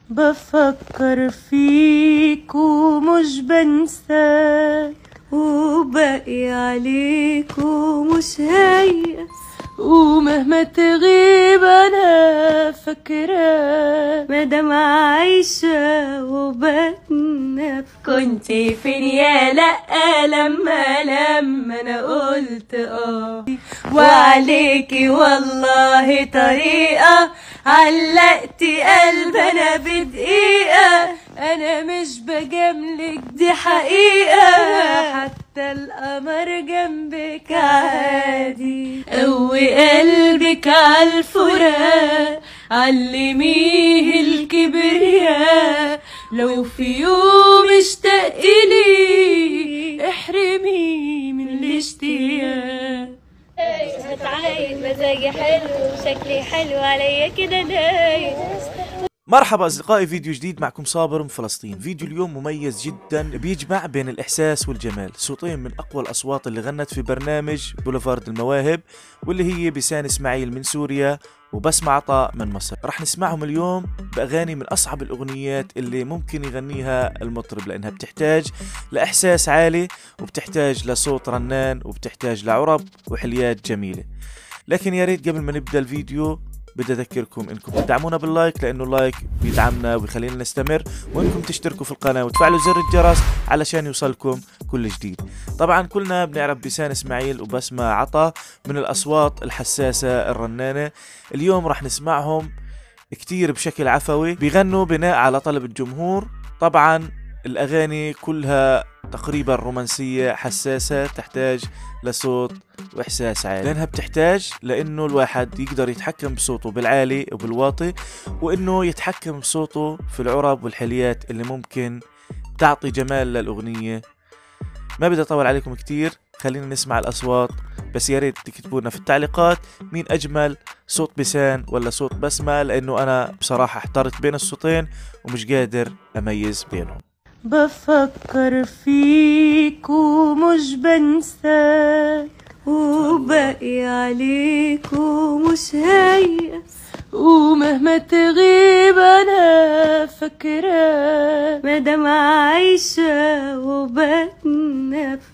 بفكر فيك ومش بنساك، وباقي عليك ومش هيأس، ومهما تغيب انا فاكراك، مادام عايشة وبتنفس. كنتي فين يا لأ لما انا قلت وعليكي والله طريقة علقتي قلبنا بدقيقة، انا مش بجاملك دي حقيقة، حتى القمر جنبك عادي، قوي قلبك عالفراق، علميه الكبرياء، لو في يوم اشتاق لي احرميه من الاشتياق. هتعايد مزاجي حلو وشكلي حلو عليا كده نايم. مرحبا أصدقائي، فيديو جديد معكم صابر من فلسطين. فيديو اليوم مميز جدا، بيجمع بين الإحساس والجمال. صوتين من أقوى الأصوات اللي غنت في برنامج بوليفارد المواهب، واللي هي بيسان إسماعيل من سوريا وبسمة عطاء من مصر. رح نسمعهم اليوم بأغاني من أصعب الأغنيات اللي ممكن يغنيها المطرب، لأنها بتحتاج لإحساس عالي، وبتحتاج لصوت رنان، وبتحتاج لعرب وحليات جميلة. لكن يا ريت قبل ما نبدأ الفيديو بدي أذكركم إنكم تدعمونا باللايك، لأنه اللايك بيدعمنا ويخلينا نستمر، وإنكم تشتركوا في القناة وتفعلوا زر الجرس علشان يوصلكم كل جديد. طبعا كلنا بنعرف بيسان إسماعيل وبسمة عطا من الأصوات الحساسة الرنانة. اليوم راح نسمعهم كتير بشكل عفوي، بيغنوا بناء على طلب الجمهور. طبعا الأغاني كلها تقريبا رومانسية حساسة، تحتاج لصوت وإحساس عالي، لأنها بتحتاج لأنه الواحد يقدر يتحكم بصوته بالعالي وبالواطي، وإنه يتحكم بصوته في العرب والحليات اللي ممكن تعطي جمال للأغنية. ما بدي أطول عليكم كتير، خلينا نسمع الأصوات، بس يا ريت تكتبوا لنا في التعليقات مين أجمل، صوت بيسان ولا صوت بسمة، لأنه أنا بصراحة احترت بين الصوتين ومش قادر أميز بينهم. بفكر فيك ومش بنساك، وباقي عليك ومش هيأس، ومهما تغيب انا فاكراك، مادام عايشة وبتنفس.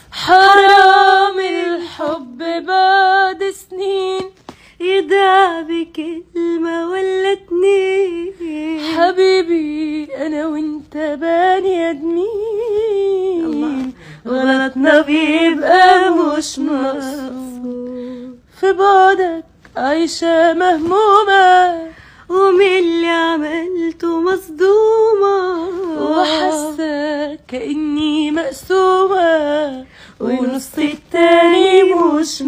حرام الحب بعد سنين يدعى بكلمة ولا اتنين، حبيبي انا وانت بني ادمين، غلطنا بيبقى مش مقصود، في بعدك عايشة مهمومة، ومن اللي عملته مصدومة، وحاسة كأني مقسومة، ونص التاني مش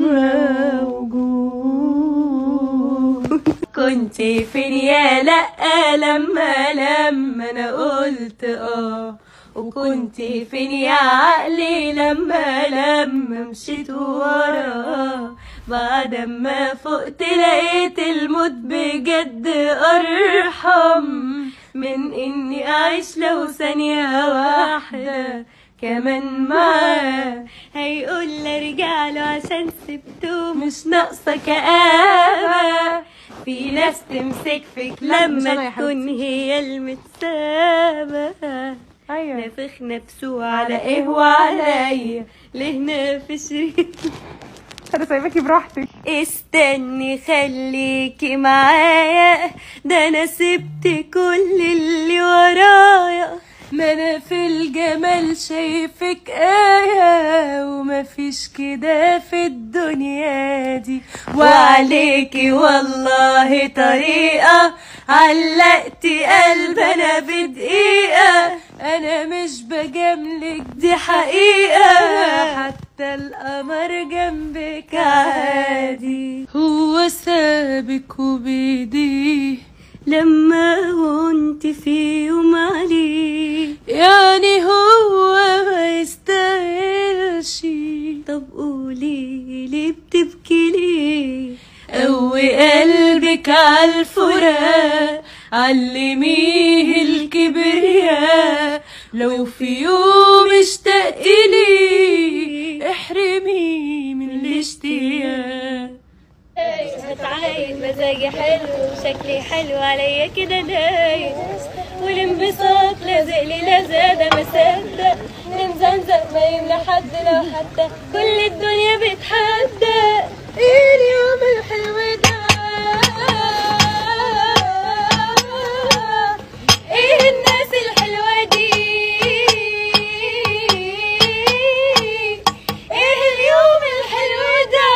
موجود. كنتي فين يا لأ لما انا قلت وكنتي فين يا عقلي لما مشيت ورا، بعد ما فقت لقيت الموت بجد أرحم من إني أعيش لو ثانية واحدة كمان معاه. هيقول ارجع له عشان سبته، مش ناقصة كآبة، في ناس تمسك فيك لما تكون هي المتسابة. نافخ نفسه على ايه وعليا، ليه نافش ريقي؟ انا سايباكي براحتك. استني خليكي معايا، ده انا سبت كل اللي ورايا، ما انا في الجمال شايفك آية، ومفيش كده في الدنيا دي، وعليكي والله طريقة علقتي قلبنا بدقيقة، انا مش بجاملك دي حقيقة، حتى القمر جنبك عادي، هو سابك وبيديه لما هونت في يوم عليه، يعني هو ما يستاهلش. طب قولي ليه بتبكي ليه؟ قوي قلبك عالفراق، علميه الكبرياء، لو في يوم اشتاق لي احرميه من الاشتياق. هتعايد مزاجي حلو وشكلي حلو عليا كده نايم. ما يملى حد لو حتى كل الدنيا بتحدى. ايه اليوم الحلو ده، ايه الناس الحلوة دي، ايه اليوم الحلو ده،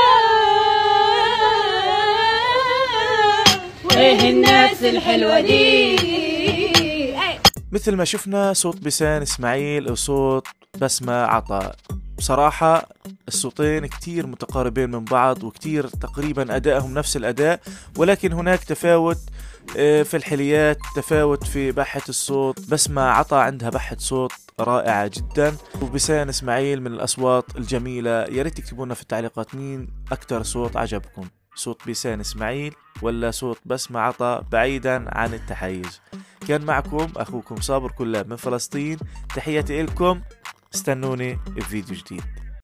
وايه الناس الحلوة دي. مثل ما شفنا صوت بيسان اسماعيل وصوت بسمة عطا، بصراحة الصوتين كتير متقاربين من بعض وكتير تقريبا أدائهم نفس الأداء، ولكن هناك تفاوت في الحليات، تفاوت في بحة الصوت. بسمة عطا عندها بحة صوت رائعة جدا، وبيسان اسماعيل من الأصوات الجميلة. يا ريت تكتبوا لنا في التعليقات مين أكتر صوت عجبكم، صوت بيسان اسماعيل ولا صوت بسمة عطا، بعيدا عن التحيز. كان معكم أخوكم صابر كلاب من فلسطين، تحياتي إلكم، استنوني في فيديو جديد.